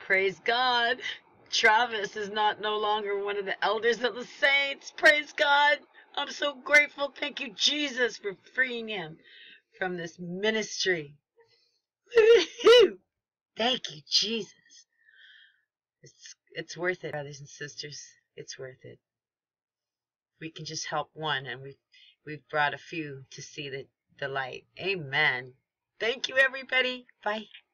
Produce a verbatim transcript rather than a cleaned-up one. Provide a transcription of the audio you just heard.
Praise God. Travis is not no longer one of the elders of the saints. Praise God. I'm so grateful. Thank you, Jesus, for freeing him from this ministry. Woo-hoo! Thank you, Jesus. It's, it's worth it, brothers and sisters. It's worth it. We can just help one, and we've, we've brought a few to see the, the light. Amen. Thank you, everybody. Bye.